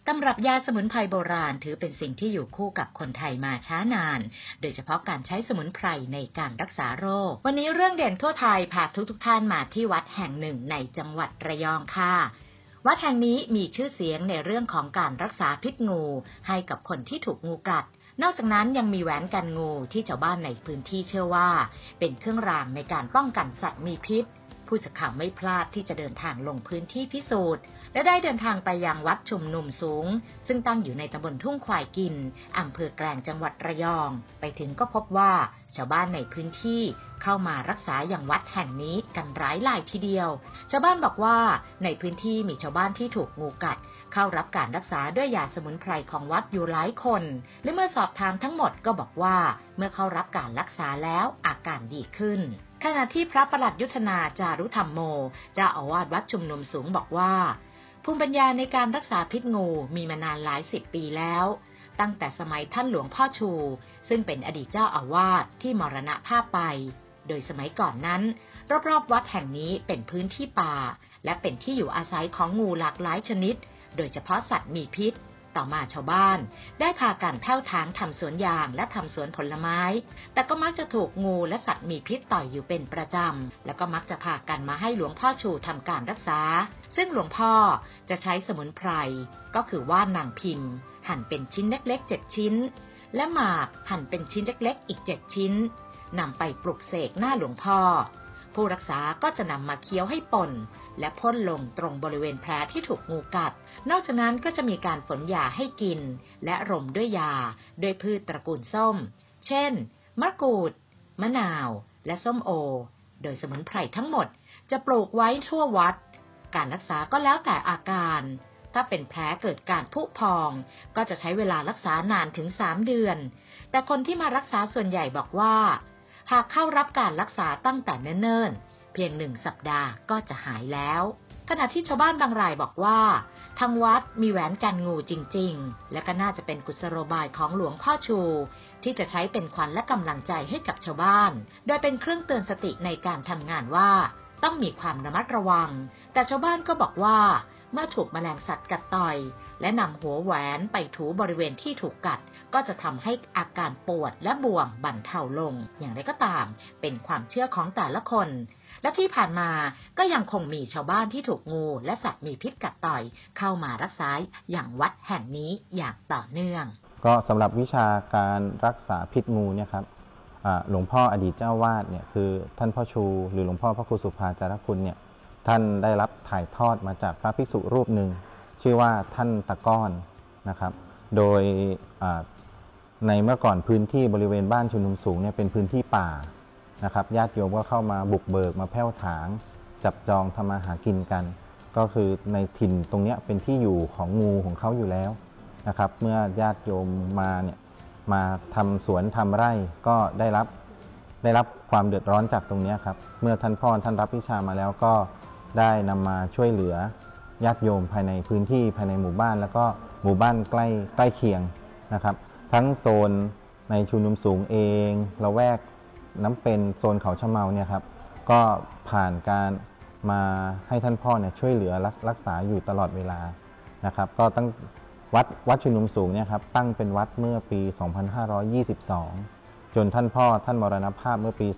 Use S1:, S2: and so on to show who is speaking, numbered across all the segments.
S1: ตำรับยาสมุนไพรโบราณถือเป็นสิ่งที่อยู่คู่กับคนไทยมาช้านาน โดยเฉพาะการใช้สมุนไพรในการรักษาโรค วันนี้เรื่องเด่นทั่วไทยพาทุกท่านมาที่วัดแห่งหนึ่งในจังหวัดระยองค่ะ วัดแห่งนี้มีชื่อเสียงในเรื่องของการรักษาพิษงูให้กับคนที่ถูกงูกัด นอกจากนั้นยังมีแหวนกันงูที่ชาวบ้านในพื้นที่เชื่อว่าเป็นเครื่องรางในการป้องกันสัตว์มีพิษผู้สื่อข่าวไม่พลาดที่จะเดินทางลงพื้นที่พิสูจน์และได้เดินทางไปยังวัดชุมนุมสูงซึ่งตั้งอยู่ในตำบลทุ่งควายกินอำเภอแกลงจังหวัดระยองไปถึงก็พบว่าชาวบ้านในพื้นที่เข้ามารักษาอย่างวัดแห่งนี้กันหลายรายทีเดียวชาวบ้านบอกว่าในพื้นที่มีชาวบ้านที่ถูกงูกัดเข้ารับการรักษาด้วยยาสมุนไพรของวัดอยู่หลายคนและเมื่อสอบถามทั้งหมดก็บอกว่าเมื่อเข้ารับการรักษาแล้วอาการดีขึ้นขณะที่พระประหลัดยุทธนาจารุธรรมโมเจ้าอาวาสวัดชุมนุมสูงบอกว่าภูมิปัญญาในการรักษาพิษงูมีมานานหลายสิบปีแล้วตั้งแต่สมัยท่านหลวงพ่อชูซึ่งเป็นอดีตเจ้าอาวาสที่มรณภาพไปโดยสมัยก่อนนั้นรอบๆวัดแห่งนี้เป็นพื้นที่ป่าและเป็นที่อยู่อาศัยของงูหลากหลายชนิดโดยเฉพาะสัตว์มีพิษต่อมาชาวบ้านได้พากันแผ้วถางทำสวนยางและทำสวนผลไม้แต่ก็มักจะถูกงูและสัตว์มีพิษต่อยอยู่เป็นประจำแล้วก็มักจะพากันมาให้หลวงพ่อชูทำการรักษาซึ่งหลวงพ่อจะใช้สมุนไพรก็คือว่านนางพิมพ์หั่นเป็นชิ้นเล็กๆ7ชิ้นและหมากหั่นเป็นชิ้นเล็กๆอีก7ชิ้นนำไปปลุกเสกหน้าหลวงพ่อผู้รักษาก็จะนำมาเคี้ยวให้ป่นและพ่นลงตรงบริเวณแผลที่ถูกงูกัดนอกจากนั้นก็จะมีการฝนยาให้กินและรมด้วยยาโดยพืชตระกูลส้มเช่นมะกรูดมะนาวและส้มโอโดยสมุนไพรทั้งหมดจะปลูกไว้ทั่ววัดการรักษาก็แล้วแต่อาการถ้าเป็นแผลเกิดการผุพองก็จะใช้เวลารักษานานถึง3เดือนแต่คนที่มารักษาส่วนใหญ่บอกว่าหากเข้ารับการรักษาตั้งแต่เนิ่นๆเพียง1 สัปดาห์ก็จะหายแล้วขณะที่ชาวบ้านบางรายบอกว่าทางวัดมีแหวนกันงูจริงๆและก็น่าจะเป็นกุศโลบายของหลวงพ่อชูที่จะใช้เป็นขวัญและกำลังใจให้กับชาวบ้านโดยเป็นเครื่องเตือนสติในการทำงานว่าต้องมีความระมัดระวังแต่ชาวบ้านก็บอกว่าเมื่อถูกแมลงสัตว์กัดต่อยและนำหัวแหวนไปถูบริเวณที่ถูกกัดก็จะทำให้อาการปวดและบวมบรรเทาลงอย่างไรก็ตามเป็นความเชื่อของแต่ละคนและที่ผ่านมาก็ยังคงมีชาวบ้านที่ถูกงูและสัตว์มีพิษกัดต่อยเข้ามารักษาอย่างวัดแห่งนี้อย่างต่อเนื่อง
S2: ก็สำหรับวิชาการรักษาพิษงูเนี่ยครับหลวงพ่ออดีตเจ้าวาดเนี่ยคือท่านพ่อชูหรือหลวงพ่อพระครูสุภาจารคุณเนี่ยท่านได้รับถ่ายทอดมาจากพระภิกษุรูปหนึ่งชื่อว่าท่านตะก้อนนะครับโดยในเมื่อก่อนพื้นที่บริเวณบ้านชุมนุมสูงเนี่ยเป็นพื้นที่ป่านะครับญาติโยมก็เข้ามาบุกเบิกมาแผ้วถางจับจองทำมาหากินกันก็คือในถิ่นตรงนี้เป็นที่อยู่ของงูของเขาอยู่แล้วนะครับเมื่อญาติโยมมาเนี่ยมาทำสวนทำไร่ก็ได้รับความเดือดร้อนจากตรงนี้ครับเมื่อท่านพ่อท่านรับวิชามาแล้วก็ได้นำมาช่วยเหลือญาติโยมภายในพื้นที่ภายในหมู่บ้านแล้วก็หมู่บ้านใกล้เคียงนะครับทั้งโซนในชุมนุมสูงเองละแวกน้ำเป็นโซนเขาชะเมาเนี่ยครับก็ผ่านการมาให้ท่านพ่อเนี่ยช่วยเหลือรักษาอยู่ตลอดเวลานะครับก็ตั้งวัดชุมนุมสูงเนี่ยครับตั้งเป็นวัดเมื่อปี 2522 จนท่านพ่อท่านมรณภาพเมื่อปี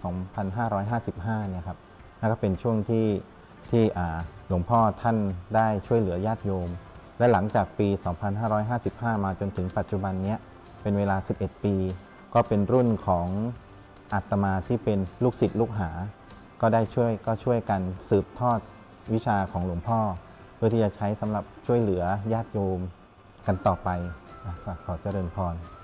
S2: 2555 เนี่ยครับนั่นก็เป็นช่วงที่หลวงพ่อท่านได้ช่วยเหลือญาติโยมและหลังจากปี 2555 มาจนถึงปัจจุบันนี้เป็นเวลา 11 ปีก็เป็นรุ่นของอาตมาที่เป็นลูกศิษย์ลูกหาก็ช่วยกันสืบทอดวิชาของหลวงพ่อเพื่อที่จะใช้สำหรับช่วยเหลือญาติโยมกันต่อไปขอเจริญพร